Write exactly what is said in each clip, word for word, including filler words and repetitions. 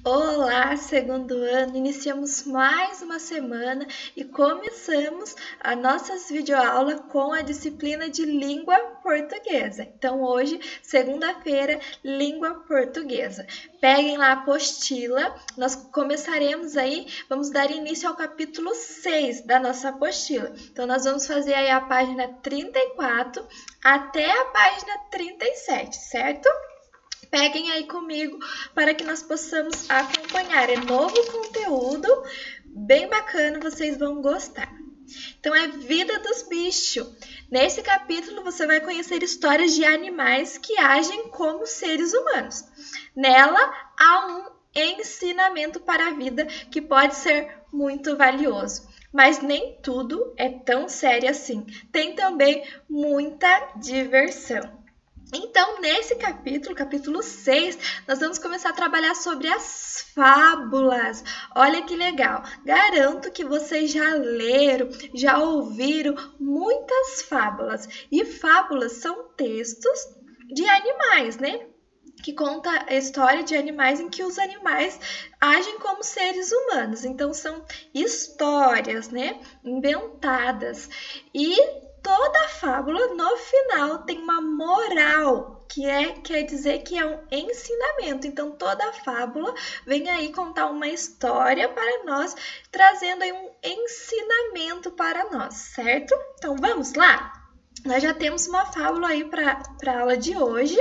Olá, segundo ano, iniciamos mais uma semana e começamos a nossa videoaula com a disciplina de língua portuguesa. Então, hoje, segunda-feira, língua portuguesa. Peguem lá a apostila, nós começaremos aí, vamos dar início ao capítulo seis da nossa apostila. Então, nós vamos fazer aí a página trinta e quatro até a página trinta e sete, certo? Peguem aí comigo para que nós possamos acompanhar. É novo conteúdo, bem bacana, vocês vão gostar. Então, é Vida dos Bichos. Nesse capítulo, você vai conhecer histórias de animais que agem como seres humanos. Nela, há um ensinamento para a vida que pode ser muito valioso. Mas nem tudo é tão sério assim. Tem também muita diversão. Então, nesse capítulo, capítulo seis, nós vamos começar a trabalhar sobre as fábulas. Olha que legal! Garanto que vocês já leram, já ouviram muitas fábulas. E fábulas são textos de animais, né? Que conta a história de animais em que os animais agem como seres humanos. Então, são histórias, né? Inventadas. E toda fábula, no final, tem uma moral, que é, quer dizer que é um ensinamento. Então, toda fábula vem aí contar uma história para nós, trazendo aí um ensinamento para nós, certo? Então, vamos lá? Nós já temos uma fábula aí para a aula de hoje.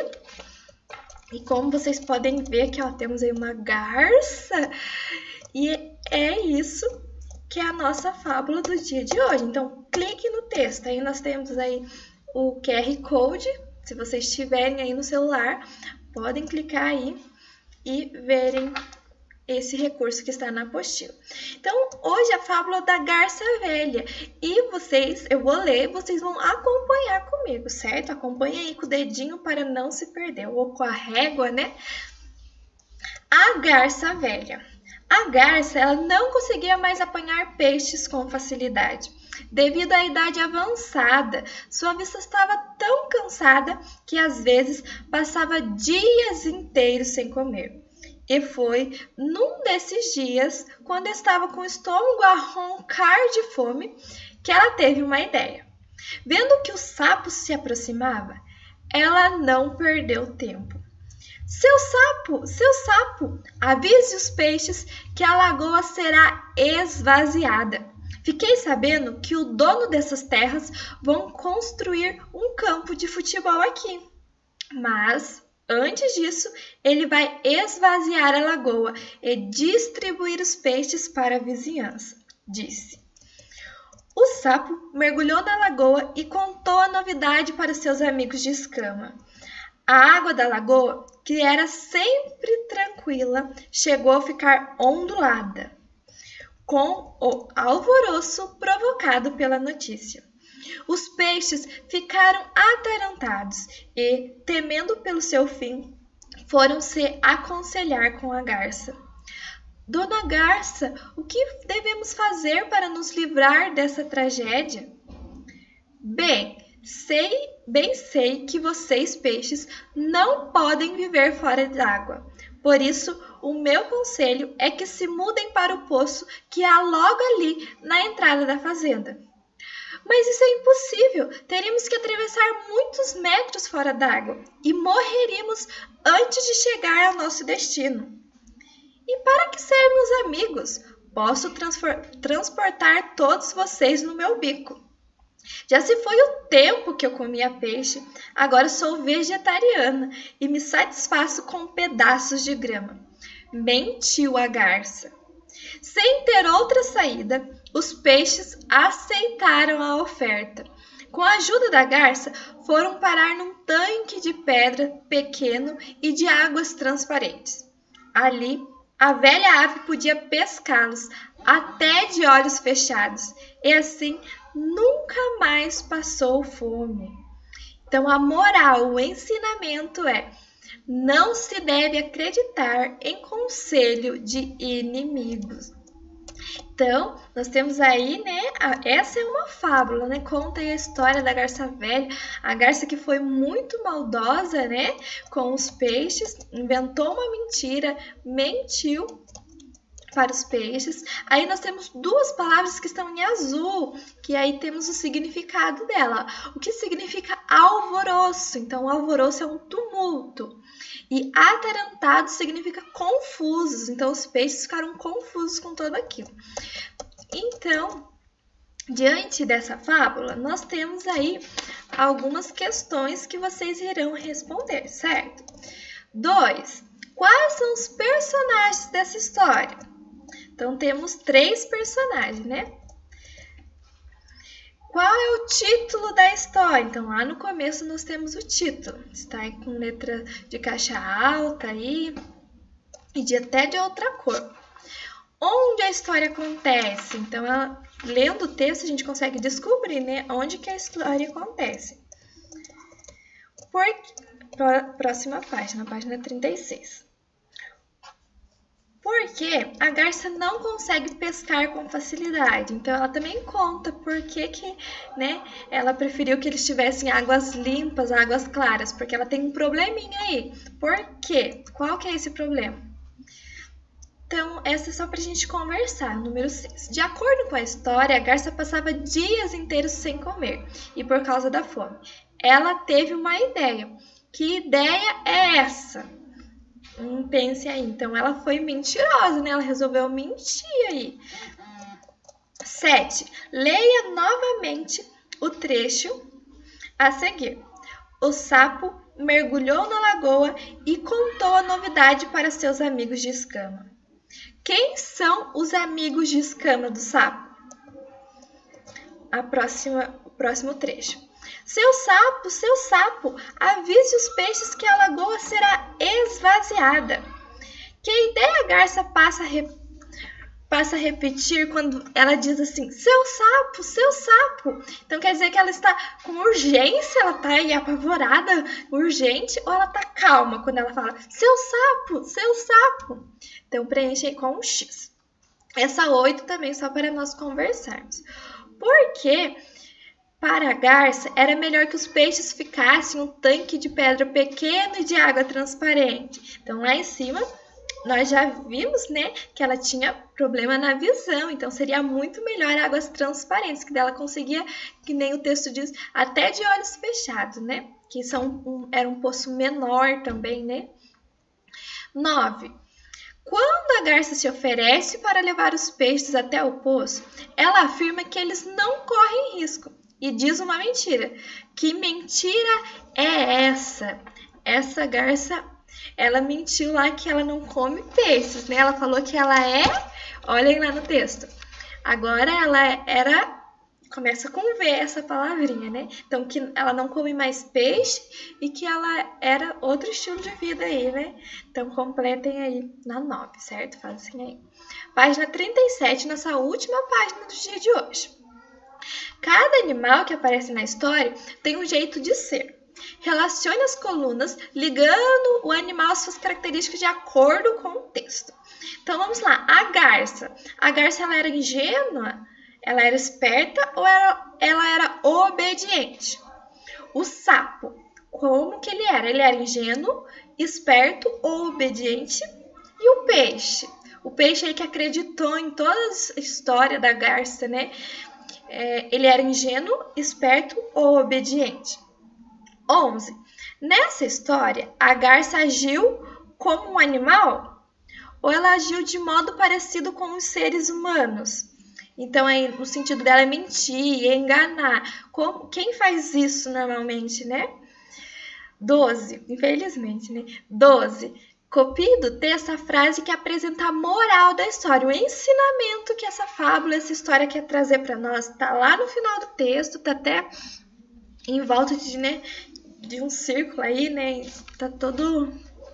E como vocês podem ver aqui, ó, temos aí uma garça. E é isso que é a nossa fábula do dia de hoje. Então, clique no texto. Aí nós temos aí o Q R Code. Se vocês tiverem aí no celular, podem clicar aí e verem esse recurso que está na apostila. Então, hoje a fábula da garça velha. E vocês, eu vou ler, vocês vão acompanhar comigo, certo? Acompanhe aí com o dedinho para não se perder. Ou com a régua, né? A garça velha. A garça, ela não conseguia mais apanhar peixes com facilidade. Devido à idade avançada, sua vista estava tão cansada que às vezes passava dias inteiros sem comer. E foi num desses dias, quando estava com o estômago a roncar de fome, que ela teve uma ideia. Vendo que o sapo se aproximava, ela não perdeu tempo. Seu sapo, seu sapo, avise os peixes que a lagoa será esvaziada. Fiquei sabendo que o dono dessas terras vão construir um campo de futebol aqui. Mas, antes disso, ele vai esvaziar a lagoa e distribuir os peixes para a vizinhança, disse. O sapo mergulhou na lagoa e contou a novidade para seus amigos de escama. A água da lagoa, que era sempre tranquila, chegou a ficar ondulada, com o alvoroço provocado pela notícia. Os peixes ficaram atarantados e, temendo pelo seu fim, foram se aconselhar com a garça. Dona Garça, o que devemos fazer para nos livrar dessa tragédia? Bem, sei, bem sei que vocês, peixes, não podem viver fora d'água. Por isso, o meu conselho é que se mudem para o poço que há logo ali na entrada da fazenda. Mas isso é impossível. Teríamos que atravessar muitos metros fora d'água e morreríamos antes de chegar ao nosso destino. E para que sermos amigos? Posso transportar todos vocês no meu bico. Já se foi o tempo que eu comia peixe, agora sou vegetariana e me satisfaço com pedaços de grama. Mentiu a garça. Sem ter outra saída, os peixes aceitaram a oferta. Com a ajuda da garça, foram parar num tanque de pedra pequeno e de águas transparentes. Ali, a velha ave podia pescá-los até de olhos fechados e assim nunca mais passou fome. Então, a moral, o ensinamento é: não se deve acreditar em conselho de inimigos. Então, nós temos aí, né, a, essa é uma fábula, né, conta aí a história da garça velha, a garça que foi muito maldosa, né, com os peixes, inventou uma mentira, mentiu para os peixes. Aí nós temos duas palavras que estão em azul, que aí temos o significado dela. O que significa alvoroço? Então, alvoroço é um tumulto. E atarantado significa confusos. Então, os peixes ficaram confusos com tudo aquilo. Então, diante dessa fábula, nós temos aí algumas questões que vocês irão responder, certo? dois. Quais são os personagens dessa história? Então, temos três personagens, né? Qual é o título da história? Então, lá no começo nós temos o título. Está aí com letra de caixa alta aí e de até de outra cor. Onde a história acontece? Então, ela, lendo o texto, a gente consegue descobrir, né, onde que a história acontece. Por, próxima página, página trinta e seis. Porque a garça não consegue pescar com facilidade. Então, ela também conta por que, que né, ela preferiu que eles tivessem águas limpas, águas claras. Porque ela tem um probleminha aí. Por quê? Qual que é esse problema? Então, essa é só para a gente conversar. Número seis. De acordo com a história, a garça passava dias inteiros sem comer. E por causa da fome. Ela teve uma ideia. Que ideia é essa? Hum, pense aí. Então, ela foi mentirosa, né? Ela resolveu mentir aí. sete. Leia novamente o trecho a seguir. O sapo mergulhou na lagoa e contou a novidade para seus amigos de escama. Quem são os amigos de escama do sapo? A próxima, o próximo trecho. Seu sapo, seu sapo, avise os peixes que a lagoa será esvaziada. Que ideia a garça passa a, re... passa a repetir quando ela diz assim, seu sapo, seu sapo. Então quer dizer que ela está com urgência, ela está aí apavorada, urgente, ou ela está calma quando ela fala, seu sapo, seu sapo. Então preenche aí com um X. Essa oito também só para nós conversarmos. Porque para a garça, era melhor que os peixes ficassem em um tanque de pedra pequeno e de água transparente. Então, lá em cima, nós já vimos, né, que ela tinha problema na visão. Então, seria muito melhor águas transparentes, que dela conseguia, que nem o texto diz, até de olhos fechados, né? Que são um, era um poço menor também, né? nove. Quando a garça se oferece para levar os peixes até o poço, ela afirma que eles não correm risco. E diz uma mentira. Que mentira é essa? Essa garça, ela mentiu lá que ela não come peixes, né? Ela falou que ela é, olhem lá no texto. Agora ela era, começa com V essa palavrinha, né? Então que ela não come mais peixe e que ela era outro estilo de vida aí, né? Então completem aí na nove, certo? Fazem aí. Página trinta e sete, nossa última página do dia de hoje. Cada animal que aparece na história tem um jeito de ser. Relacione as colunas, ligando o animal às suas características de acordo com o texto. Então, vamos lá. A garça. A garça, ela era ingênua? Ela era esperta ou ela, ela era obediente? O sapo. Como que ele era? Ele era ingênuo, esperto ou obediente? E o peixe? O peixe aí que acreditou em toda a história da garça, né? É, ele era ingênuo, esperto ou obediente? onze. Nessa história, a garça agiu como um animal ou ela agiu de modo parecido com os seres humanos? Então, aí, o sentido dela é mentir, é enganar. Como, quem faz isso normalmente, né? doze. Infelizmente, né? doze. Copie do texto a frase que apresenta a moral da história, o ensinamento que essa fábula, essa história quer trazer para nós. Está lá no final do texto, está até em volta de, né, de um círculo aí, né? Está todo...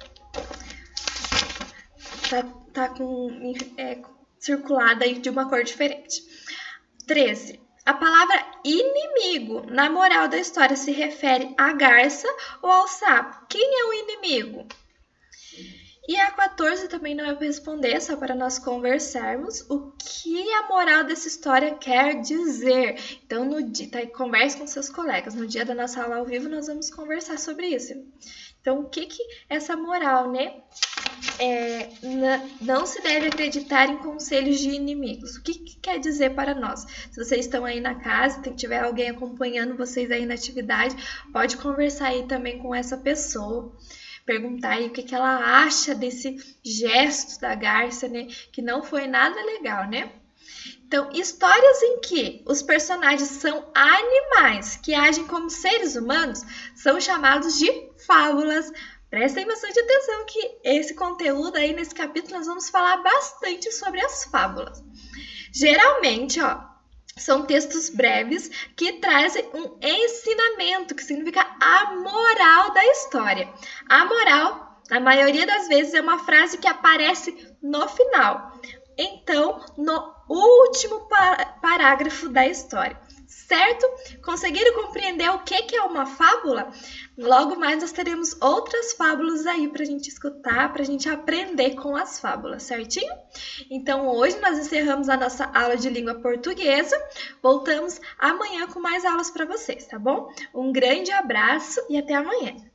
Tá, tá com, é, circulada aí de uma cor diferente. treze. A palavra inimigo, na moral da história, se refere à garça ou ao sapo? Quem é o inimigo? E a quatorze também não é para responder, só para nós conversarmos o que a moral dessa história quer dizer. Então, no dia, tá, converse com seus colegas. No dia da nossa aula ao vivo, nós vamos conversar sobre isso. Então, o que que essa moral, né? É, não se deve acreditar em conselhos de inimigos. O que, que quer dizer para nós? Se vocês estão aí na casa, se tiver alguém acompanhando vocês aí na atividade, pode conversar aí também com essa pessoa. Perguntar aí o que, que ela acha desse gesto da garça, né? Que não foi nada legal, né? Então, histórias em que os personagens são animais que agem como seres humanos são chamados de fábulas. Prestem bastante atenção que esse conteúdo aí nesse capítulo nós vamos falar bastante sobre as fábulas. Geralmente, ó, são textos breves que trazem um ensinamento, que significa a moral da história. A moral, na maioria das vezes, é uma frase que aparece no final. Então, no último parágrafo da história. Certo? Conseguiram compreender o que é uma fábula? Logo mais nós teremos outras fábulas aí para a gente escutar, para a gente aprender com as fábulas, certinho? Então hoje nós encerramos a nossa aula de língua portuguesa. Voltamos amanhã com mais aulas para vocês, tá bom? Um grande abraço e até amanhã!